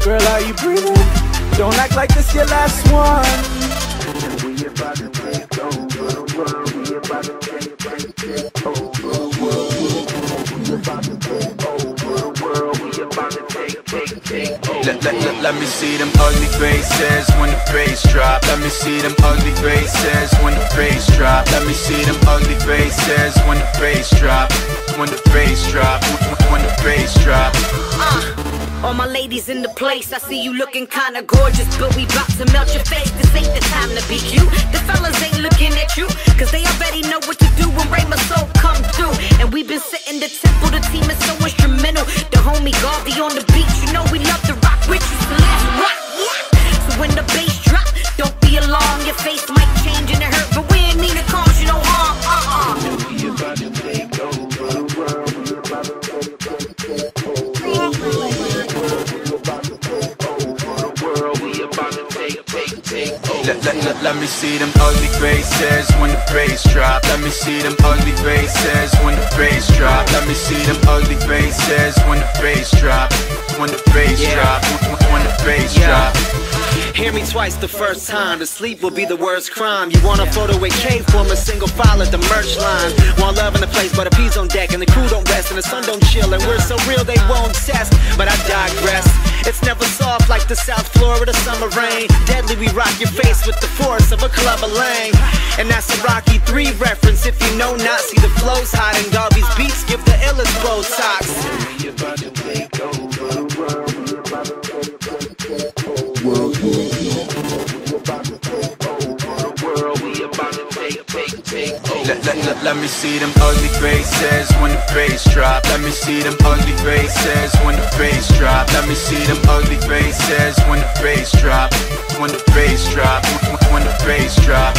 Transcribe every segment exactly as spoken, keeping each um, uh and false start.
Girl, are you breathing? Don't act like this your last one. We about to take over the world. We about to take, take, take over the world. We about to take over the world. We about to take, take, take over. Let, let, let, let me see them ugly faces when the bass drop. Let me see them ugly faces when the bass drop. Let me see them ugly faces when the bass drop. When the bass drop. When the bass drop. Uh. All my ladies in the place, I see you looking kinda gorgeous, but we bout to melt your face. This ain't the time to be cute. The fellas ain't looking at you, cause they already know what to do when Raymond Soul come through. And we've been sitting the temple, the team is so instrumental. The homie Garvey on the beach, you know we love to rock with you, so let's rock, yeah. So when the bass drop, don't be alarmed, your face might change and it hurt, but we ain't need to cause you no harm, uh-uh. We about to take over the world. We about to take, take, take over. Let, let, let, let me see them ugly faces when the bass drop. Let me see them ugly faces when the bass drop. Let me see them ugly faces when the bass drop. When the bass yeah. drop. When the bass yeah. drop. Hear me twice the first time. To sleep will be the worst crime. You want a photo with K, form a single file at the merch line. Want love in the place, but the P's on deck, and the crew don't rest, and the sun don't chill, and we're so real they won't test. But I digress. It's never soft like the South Florida summer rain. Deadly, we rock your face with the force of a Clubber Lang. And that's a Rocky three reference. If you know not, see the flows hot, and Garvey's beats give the illest Botox. We about to take over the world. We about to take, take, take over the world. We about to take over the world. We about to take, take, take over. Let, let, let, let me see them ugly faces when the bass drop. Let me see them ugly faces when the bass drop. Let me see them ugly faces when the bass drop. When the bass drop. When the bass drop.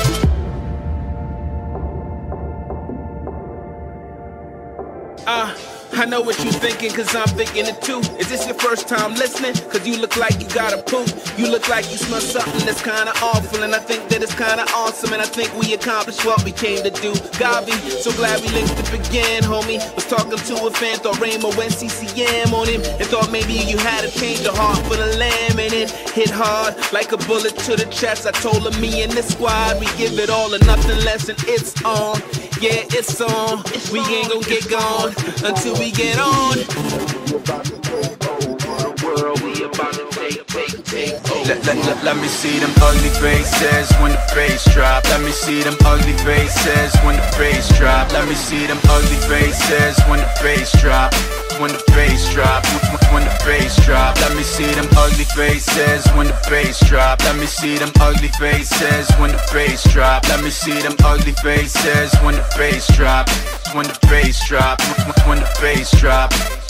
Uh, I know what you thinking, cause I'm thinking it too. Is this your first time listening? Cause you look like you got a poop. You look like you smell something that's kinda awful, and I think that it's kinda awesome, and I think we accomplished what we came to do. Garvey, so glad we linked to begin, homie. Was talking to a fan, thought Raymond went C C M on him, and thought maybe you had to change the heart for the lamb, and it hit hard like a bullet to the chest. I told him me and the squad, we give it all or nothing less, and it's on. Yeah, it's on. We ain't gon' get gone until we get on. We about to take over the world. We about to take, take, take over. Let, let, let, let me see them ugly faces when the bass drop. Let me see them ugly faces when the bass drop. Let me see them ugly faces when the bass drop. When the bass drop. When the bass drop. Let me see them ugly faces when the bass drop. Let me see them ugly faces when the bass drop. Let me see them ugly faces when the bass drop. When the bass drop. When the bass drop.